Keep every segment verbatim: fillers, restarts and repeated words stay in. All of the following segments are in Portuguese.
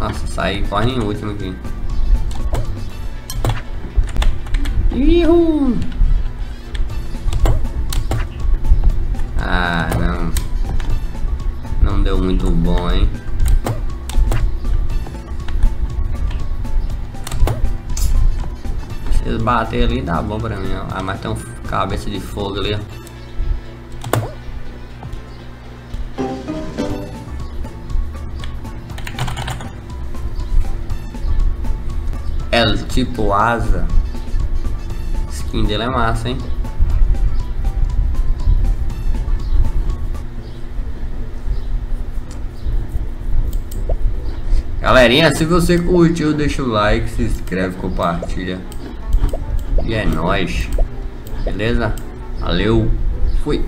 Nossa, saí quase em último aqui. Ihu! Ah, não. Não deu muito bom, hein? Se eles baterem ali, dá bom pra mim, ó. Ah, mas tem um cabeça de fogo ali, ó. É tipo asa. A skin dele é massa, hein? Galerinha, se você curtiu, deixa o like, se inscreve, compartilha. E é nóis. Beleza? Valeu. Fui.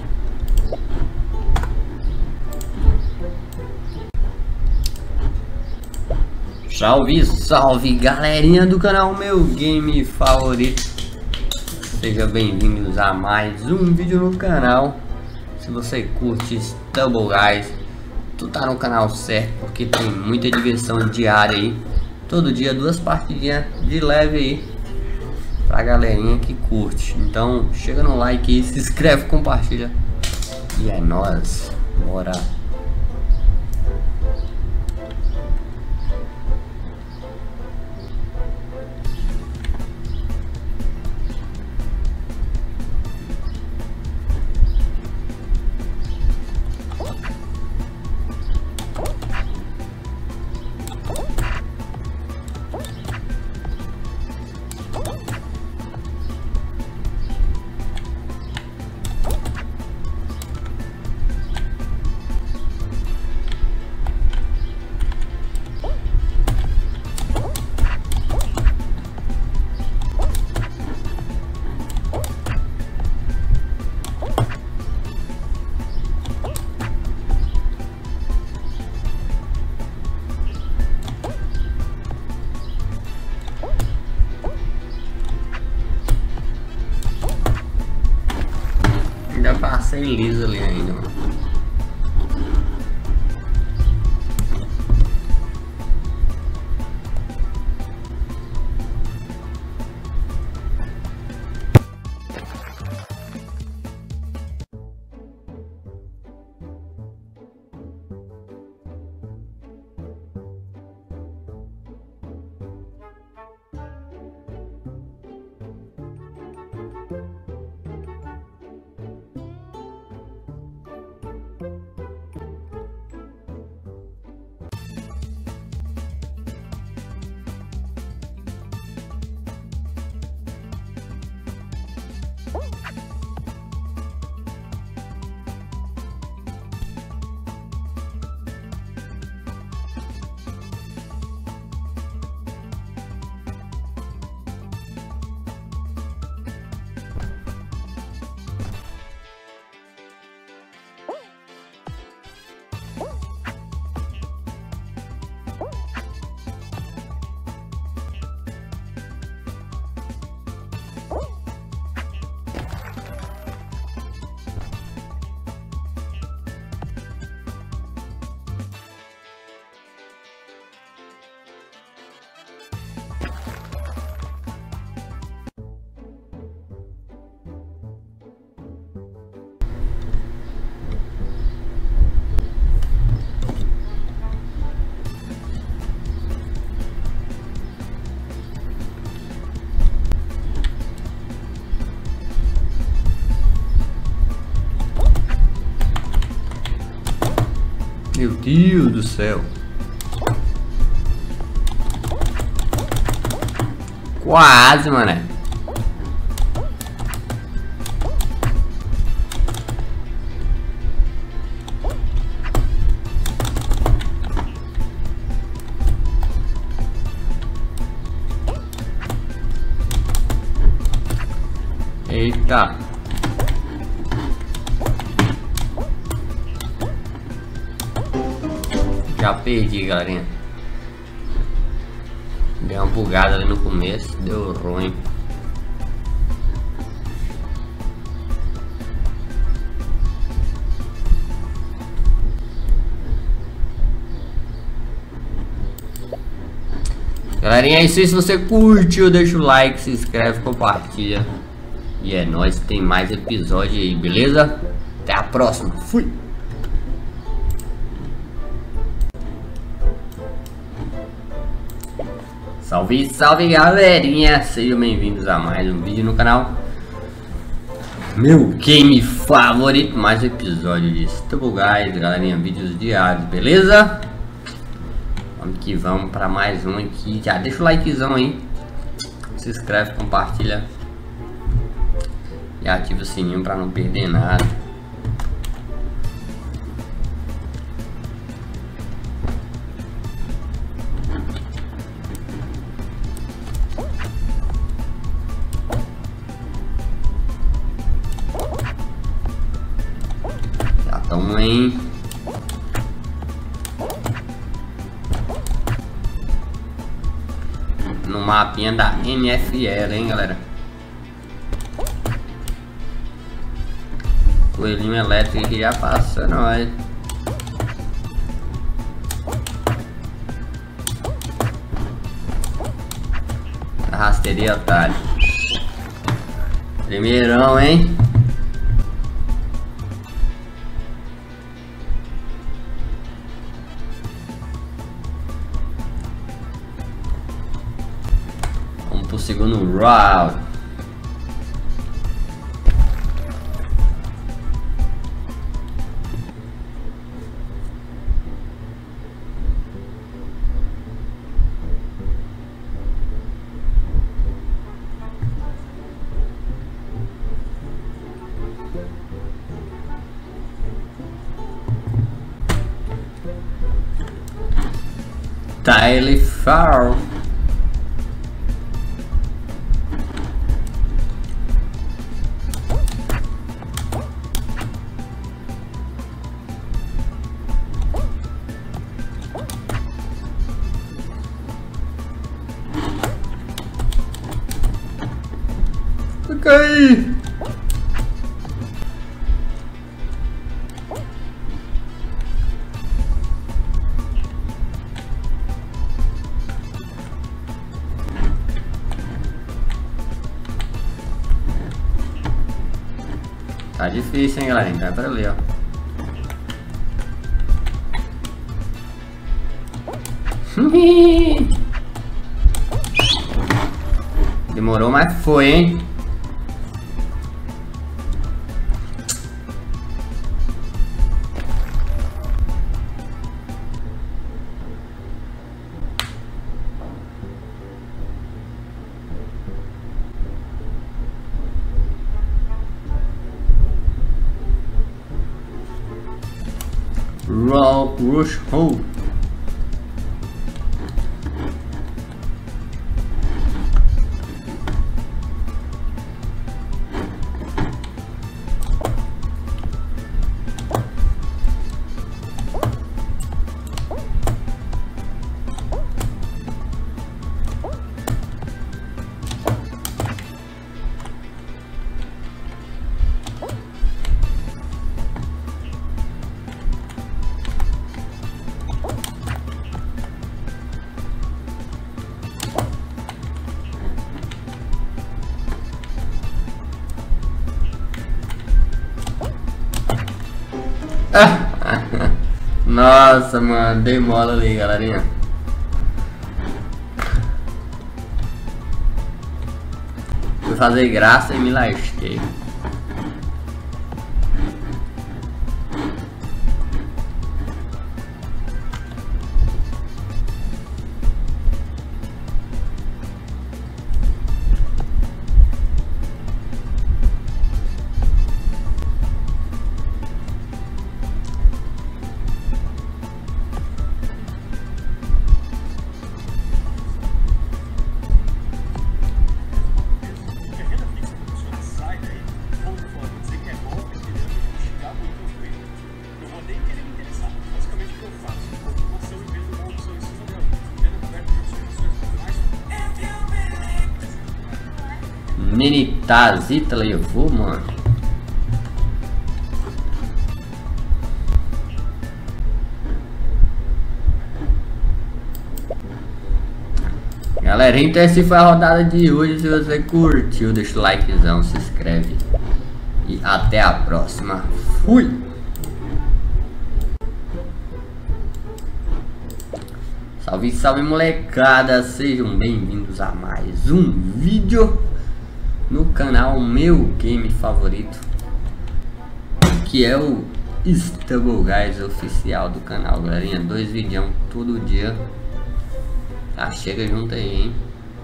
Salve, salve, galerinha do canal Meu Game Favorito. Sejam bem-vindos a mais um vídeo no canal. Se você curte Stumble Guys, tu tá no canal certo, porque tem muita diversão diária aí. Todo dia duas partidinhas de leve aí pra galerinha que curte. Então chega no like aí, se inscreve, compartilha. E é nóis. Bora. Ainda passei liso ali ainda, mano. Meu Deus do céu. Quase, mané. Eita. Já perdi, galerinha. Deu uma bugada ali no começo, deu ruim. Galerinha, é isso aí. Se você curtiu, deixa o like, se inscreve, compartilha. E é nóis, tem mais episódio aí, beleza? Até a próxima. Fui! Salve, salve, galerinha! Sejam bem-vindos a mais um vídeo no canal. Meu game favorito, mais um episódio de Stumble Guys, galerinha, vídeos diários, beleza? Vamos que vamos para mais um aqui. Já deixa o likezão aí, se inscreve, compartilha e ativa o sininho para não perder nada. Já estamos em no mapinha da N F L, hein, galera? Coelhinho elétrico aqui já passa, nós. Rasteirinha, otário. Primeirão, hein? Vamos pro segundo round. Tyler Farrell. Fica aí. Tá difícil, hein, galera? Vai pra ali, ó. Demorou, mas foi, hein? Roll, rush, hold. Nossa, mano, dei mola ali, galerinha. Fui fazer graça e me lasquei. Mini Tazita levou, mano. Galera, então essa foi a rodada de hoje. Se você curtiu, deixa o likezão, se inscreve. E até a próxima. Fui! Salve, salve molecada, sejam bem-vindos a mais um vídeo no canal Meu Game Favorito, que é o Stubble Guys oficial do canal, galerinha. Dois vídeos todo dia. Ah, chega junto aí, hein?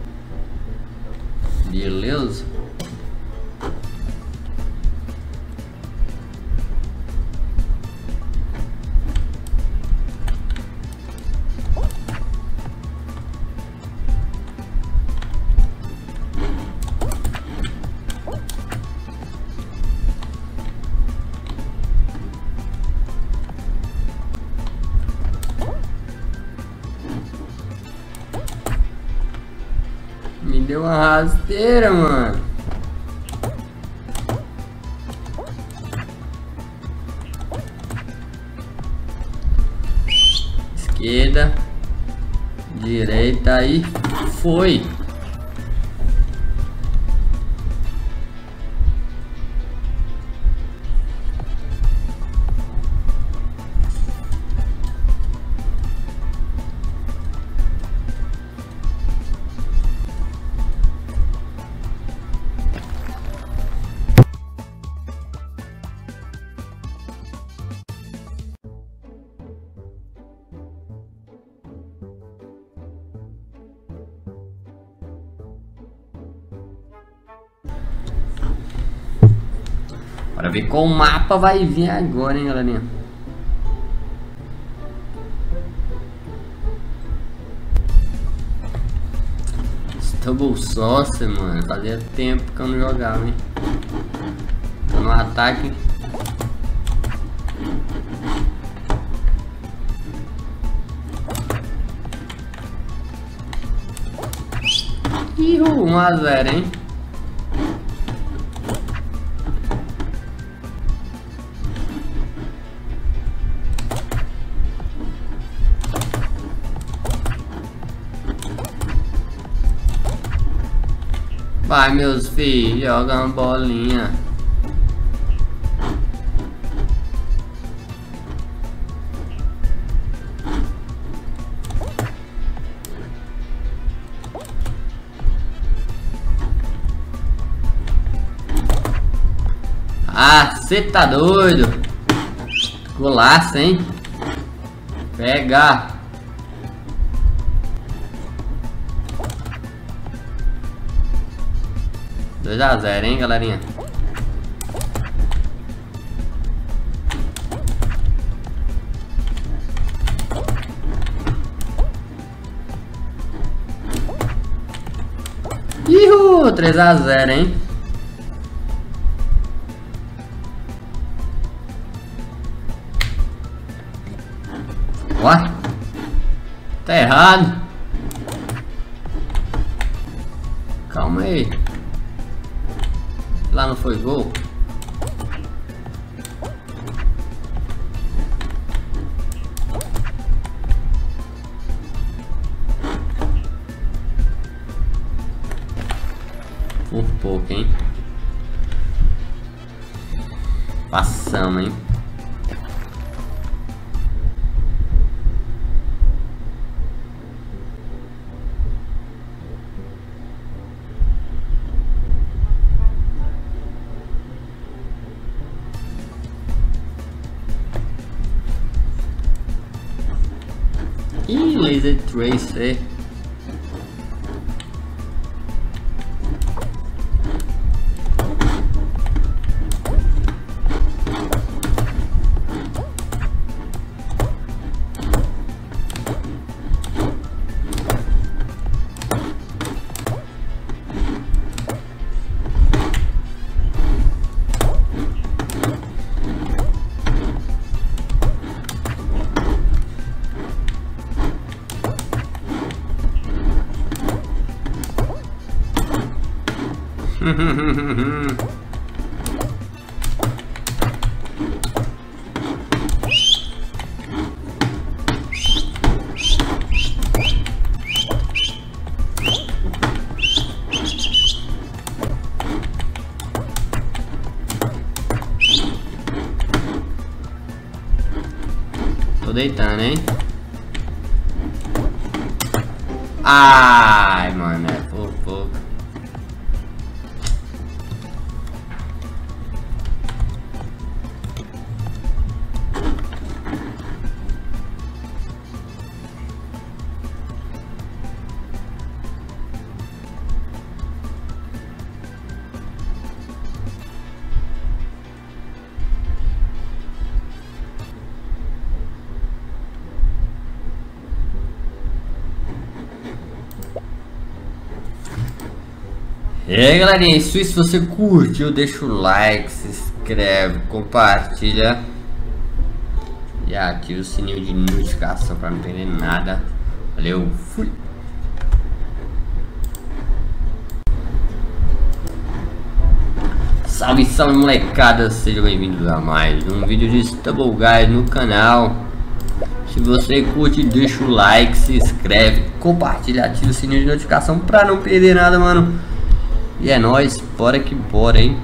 Beleza? Me deu uma rasteira, mano. Esquerda, direita aí, foi. Bora ver qual mapa vai vir agora, hein, galerinha. Stubble Saucer, mano. Fazia tempo que eu não jogava, hein. Tô no ataque. Ih, um a zero, hein. Vai, meus filhos, joga uma bolinha. Ah, cê tá doido. Golaço, hein? Pega. dois a zero, hein, galerinha? Ihu, três a zero, hein? Ué? Tá errado. Calma aí. Lá não foi gol? Por pouco, hein? Passamos, hein? Ih, Laser Tracer. Tô deitando, hein? Ai, mano, é por pouco. E aí, galerinha, isso aí, se você curtiu, deixa o like, se inscreve, compartilha e ativa o sininho de notificação para não perder nada. Valeu, fui! Salve, salve, molecada, sejam bem-vindos a mais um vídeo de Stumble Guys no canal. Se você curte, deixa o like, se inscreve, compartilha, ativa o sininho de notificação para não perder nada, mano. E é nóis, bora que bora, hein?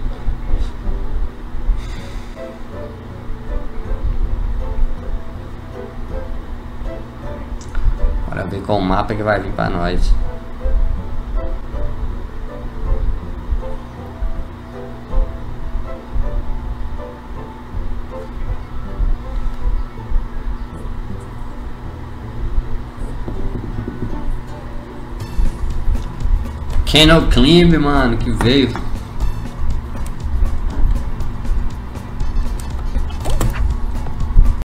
Bora ver qual mapa que vai vir pra nós. Canal Climb, mano, que veio.